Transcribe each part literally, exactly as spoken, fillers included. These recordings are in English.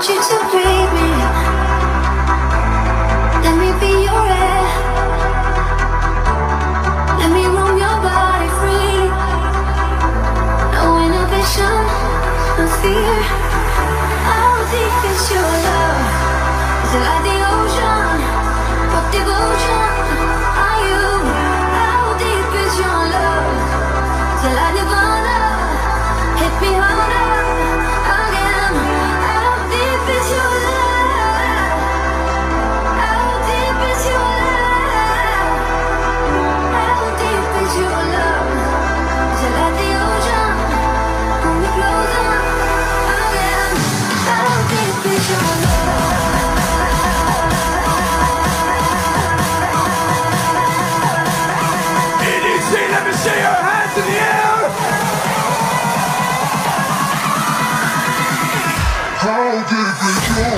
you to breathe me. Let me be your air. Let me roam your body free. No inhibition, no fear. How deep is your love? Is it like the ocean? What devotion are you? How deep is your love? Is it like Nirvana? Hit me harder again. How deep is your love? How deep is your love? How deep is your love? Is it like the ocean? Pull me closer again. How deep is your love? E D C, let me see your hands in the air. How deep is your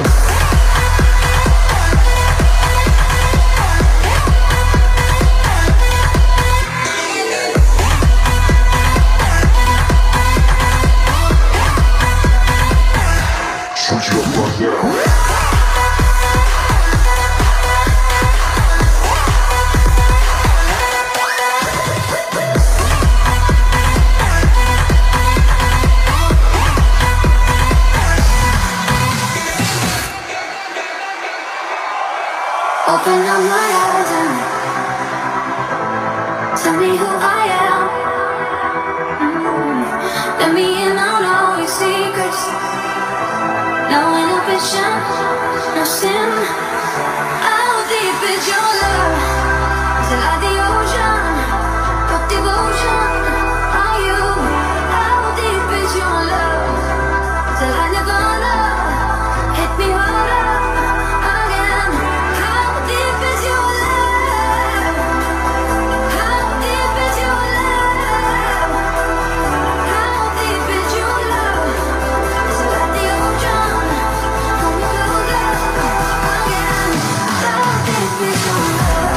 switch it up right now. Open up my eyes and tell me who I am. Mm. Let me in on all your secrets. No inhibition, no sin. How deep is your love? Is it like the ocean? What devotion are you? How deep is your love? Is it like Nirvana? Hit me harder again. How deep is your love? How deep is your love? How deep is your love? Is it like the ocean? Pull me closer again. How deep is your love?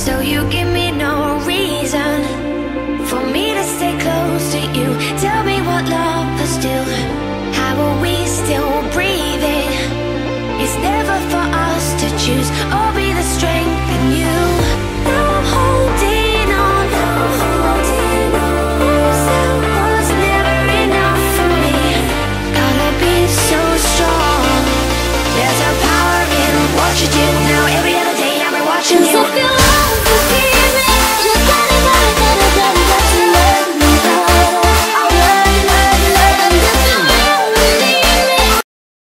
So you give me no reason for me to stay close to you. Tell me what love